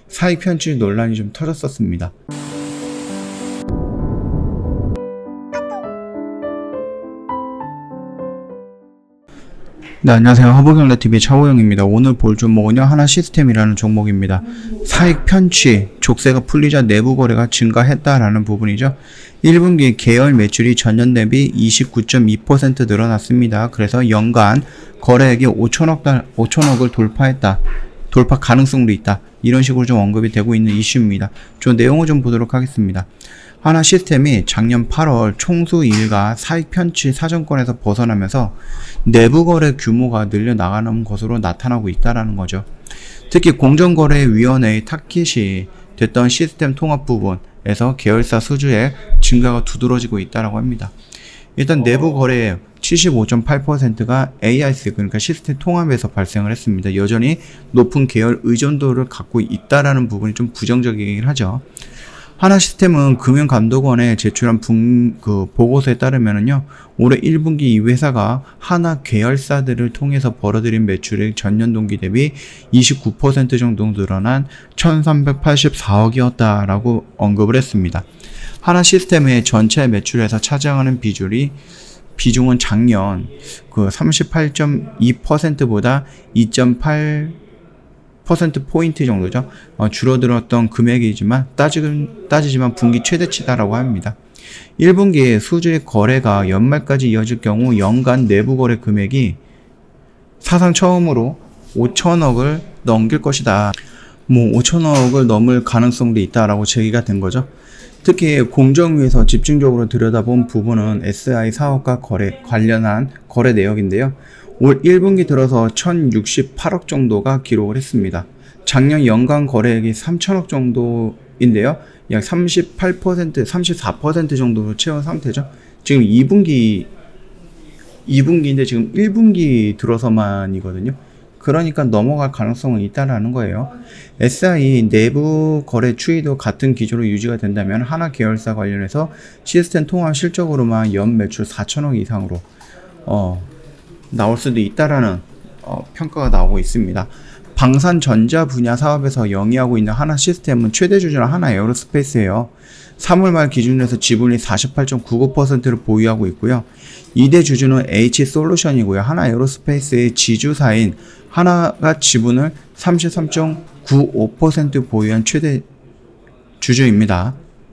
사익 편취 논란이 좀 터졌었습니다. 네, 안녕하세요. 허브경제TV 차호영입니다. 오늘 볼 종목은요, 하나시스템이라는 종목입니다. 사익 편취, 족쇄가 풀리자 내부 거래가 증가했다라는 부분이죠. 1분기 계열 매출이 전년 대비 29.2% 늘어났습니다. 그래서 연간 거래액이 5천억을 돌파 가능성도 있다. 이런 식으로 좀 언급이 되고 있는 이슈입니다. 저 내용을 좀 보도록 하겠습니다. 하나시스템이 작년 8월 총수 일가 사익 편취 사정권에서 벗어나면서 내부 거래 규모가 늘려나가는 것으로 나타나고 있다는 거죠. 특히 공정거래위원회의 타깃이 됐던 시스템 통합 부분에서 계열사 수주의 증가가 두드러지고 있다고 합니다. 일단 내부 거래의 75.8%가 AIS, 그러니까 시스템 통합에서 발생을 했습니다. 여전히 높은 계열 의존도를 갖고 있다는 부분이 좀 부정적이긴 하죠. 하나시스템은 금융감독원에 제출한 보고서에 따르면요, 올해 1분기 이 회사가 하나 계열사들을 통해서 벌어들인 매출이 전년 동기 대비 29% 정도 늘어난 1384억이었다라고 언급을 했습니다. 하나시스템의 전체 매출에서 차지하는 비중은 작년 38.2%보다 2.8%포인트 정도죠. 줄어들었던 금액이지만 따지지만 분기 최대치다라고 합니다. 1분기에 수주의 거래가 연말까지 이어질 경우 연간 내부 거래 금액이 사상 처음으로 5천억을 넘길 것이다. 5천억을 넘을 가능성도 있다라고 제기가 된 거죠. 특히 공정위에서 집중적으로 들여다본 부분은 SI 사업과 관련한 거래 내역인데요. 올 1분기 들어서 1068억 정도가 기록을 했습니다. 작년 연간 거래액이 3천억 정도인데요. 약 38%, 34% 정도로 채운 상태죠. 지금 2분기인데 지금 1분기 들어서만이거든요. 그러니까 넘어갈 가능성은 있다라는 거예요. SI 내부 거래 추이도 같은 기조로 유지가 된다면 하나 계열사 관련해서 시스템 통합 실적으로만 연 매출 4천억 이상으로 나올 수도 있다라는 평가가 나오고 있습니다. 방산전자 분야 사업에서 영위하고 있는 하나시스템은 최대 주주는 하나에어로스페이스예요. 3월 말 기준으로 해서 지분이 48.99%를 보유하고 있고요. 2대 주주는 H솔루션이고요. 하나에어로스페이스의 지주사인 하나가 지분을 33.95% 보유한 최대 주주입니다.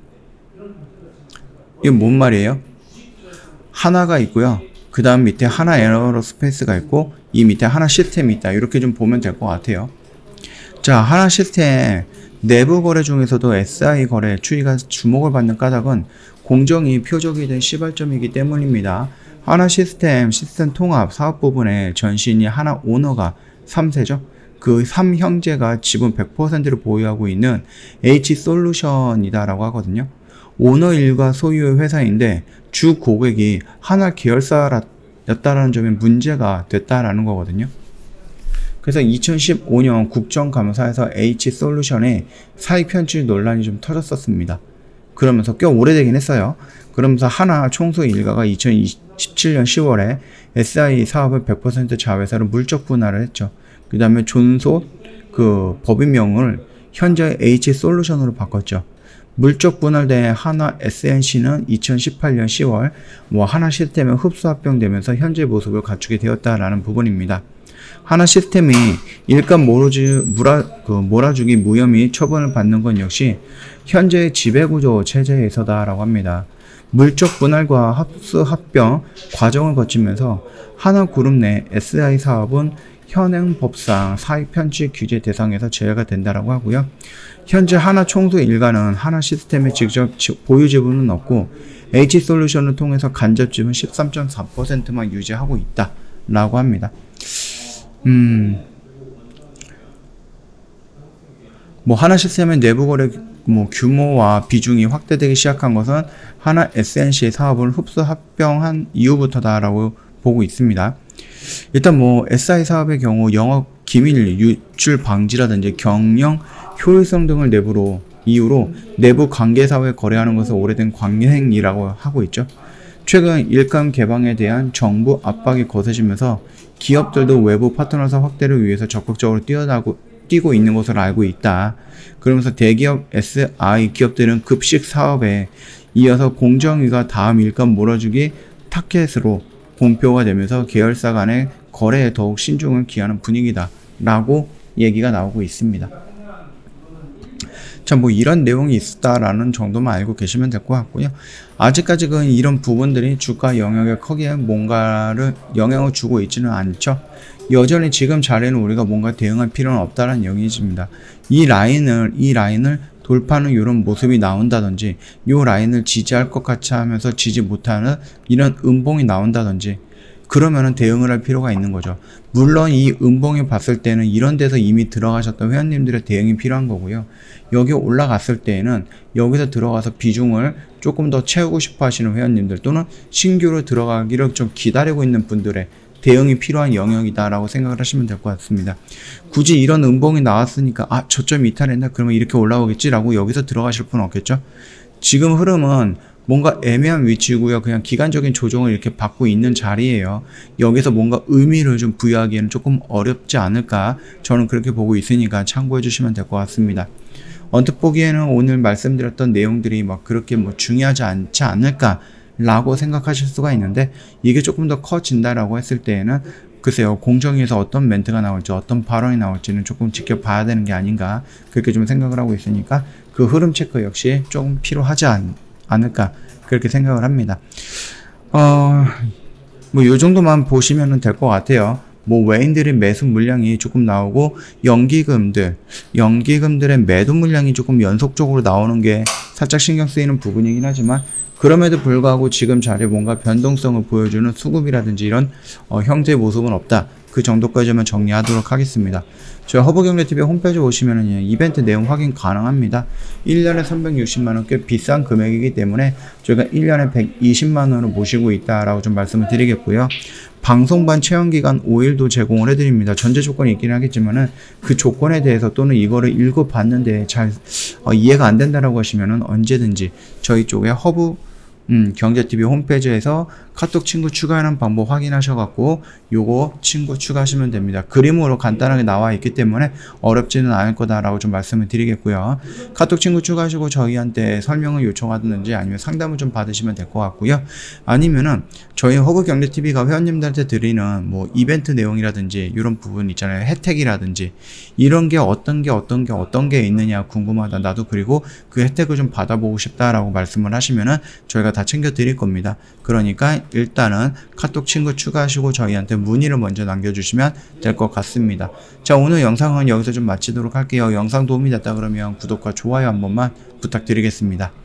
이게 뭔 말이에요? 하나가 있고요. 그 다음 밑에 하나에어로스페이스가 있고 이 밑에 하나시스템이 있다. 이렇게 좀 보면 될 것 같아요. 자, 하나시스템 내부 거래 중에서도 SI 거래 추이가 주목을 받는 까닭은 공정이 표적이 된 시발점이기 때문입니다. 하나시스템 시스템 통합 사업 부분의 전신이 하나 오너가 3세죠. 그 3형제가 지분 100%를 보유하고 있는 H솔루션이다라고 하거든요. 오너 일가 소유의 회사인데 주 고객이 하나 계열사였다라는 점에 문제가 됐다라는 거거든요. 그래서 2015년 국정감사에서 H솔루션의 사익 편취 논란이 좀 터졌었습니다. 그러면서 꽤 오래되긴 했어요. 그러면서 하나 총수 일가가 2017년 10월에 SI 사업을 100% 자회사로 물적 분할을 했죠. 그 다음에 존소 법인명을 현재 H솔루션으로 바꿨죠. 물적 분할된 하나 SNC는 2018년 10월 하나시스템에 흡수 합병되면서 현재 모습을 갖추게 되었다라는 부분입니다. 하나시스템이 일감 몰아주기 무혐의 처분을 받는 건 역시 현재의 지배구조 체제에서다라고 합니다. 물적 분할과 흡수 합병 과정을 거치면서 하나그룹 내 SI 사업은 현행법상 사익 편취 규제 대상에서 제외가 된다라고 하고요. 현재 하나 총수 일가는 하나 시스템의 직접 보유 지분은 없고 H솔루션을 통해서 간접 지분 13.4%만 유지하고 있다라고 합니다. 하나 시스템의 내부 거래 규모와 비중이 확대되기 시작한 것은 하나 SNC의 사업을 흡수 합병한 이후부터다라고 보고 있습니다. 일단 SI 사업의 경우 영업 기밀 유출 방지라든지 경영 효율성 등을 이유로 내부 관계사회 거래하는 것은 오래된 관행이라고 하고 있죠. 최근 일감 개방에 대한 정부 압박이 거세지면서 기업들도 외부 파트너사 확대를 위해서 적극적으로 뛰고 있는 것으로 알고 있다. 그러면서 대기업 SI 기업들은 급식 사업에 이어서 공정위가 다음 일감 몰아주기 타켓으로 공표가 되면서 계열사 간의 거래에 더욱 신중을 기하는 분위기다 라고 얘기가 나오고 있습니다. 자, 뭐 이런 내용이 있다라는 정도만 알고 계시면 될 것 같고요. 아직까지는 이런 부분들이 주가 영역에 크게 뭔가를 영향을 주고 있지는 않죠. 여전히 지금 자리는 우리가 뭔가 대응할 필요는 없다는 얘기입니다. 이 라인을 돌파하는 이런 모습이 나온다든지, 이 라인을 지지할 것 같이 하면서 지지 못하는 이런 음봉이 나온다든지, 그러면은 대응을 할 필요가 있는 거죠. 물론 이 음봉이 봤을 때는 이런 데서 이미 들어가셨던 회원님들의 대응이 필요한 거고요. 여기 올라갔을 때에는 여기서 들어가서 비중을 조금 더 채우고 싶어 하시는 회원님들, 또는 신규로 들어가기를 좀 기다리고 있는 분들의 대응이 필요한 영역이다라고 생각을 하시면 될 것 같습니다. 굳이 이런 음봉이 나왔으니까 저점 이탈했나? 그러면 이렇게 올라오겠지라고 여기서 들어가실 분은 없겠죠. 지금 흐름은 뭔가 애매한 위치고요. 그냥 기간적인 조정을 이렇게 받고 있는 자리예요. 여기서 뭔가 의미를 좀 부여하기에는 조금 어렵지 않을까, 저는 그렇게 보고 있으니까 참고해 주시면 될 것 같습니다. 언뜻 보기에는 오늘 말씀드렸던 내용들이 막 그렇게 뭐 중요하지 않지 않을까 라고 생각하실 수가 있는데, 이게 조금 더 커진다라고 했을 때에는 글쎄요, 공정위에서 어떤 멘트가 나올지, 어떤 발언이 나올지는 조금 지켜봐야 되는 게 아닌가, 그렇게 좀 생각을 하고 있으니까 그 흐름 체크 역시 조금 필요하지 않을까, 그렇게 생각을 합니다. 뭐 요 정도만 보시면 될 것 같아요. 뭐 외인들의 매수 물량이 조금 나오고, 연기금들의 매도 물량이 조금 연속적으로 나오는 게 살짝 신경 쓰이는 부분이긴 하지만, 그럼에도 불구하고 지금 자리에 뭔가 변동성을 보여주는 수급이라든지 이런 형태의 모습은 없다. 그 정도까지만 정리하도록 하겠습니다. 저희 허브경제TV 홈페이지 오시면은 이벤트 내용 확인 가능합니다. 1년에 360만원 꽤 비싼 금액이기 때문에 저희가 1년에 120만원을 모시고 있다라고 좀 말씀을 드리겠고요. 방송반 체험기간 5일도 제공을 해드립니다. 전제 조건이 있긴 하겠지만은 그 조건에 대해서, 또는 이거를 읽어봤는데 잘 이해가 안 된다라고 하시면은 언제든지 저희 쪽에 허브 경제TV 홈페이지에서 카톡 친구 추가하는 방법 확인하셔갖고 요거 친구 추가하시면 됩니다. 그림으로 간단하게 나와 있기 때문에 어렵지는 않을 거다라고 좀 말씀을 드리겠고요. 카톡 친구 추가하시고 저희한테 설명을 요청하든지 아니면 상담을 좀 받으시면 될 것 같고요. 아니면은 저희 허브경제TV가 회원님들한테 드리는 뭐 이벤트 내용이라든지 이런 부분 있잖아요. 혜택이라든지 이런 게 어떤 게 있느냐 궁금하다. 나도 그리고 그 혜택을 좀 받아보고 싶다라고 말씀을 하시면은 저희가 다 챙겨 드릴 겁니다. 그러니까 일단은 카톡 친구 추가하시고 저희한테 문의를 먼저 남겨주시면 될 것 같습니다. 자, 오늘 영상은 여기서 좀 마치도록 할게요. 영상 도움이 됐다 그러면 구독과 좋아요 한 번만 부탁드리겠습니다.